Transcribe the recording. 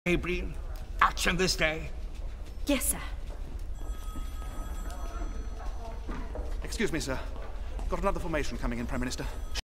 Breen, action this day. Yes, sir. Excuse me, sir. Got another formation coming in, Prime Minister.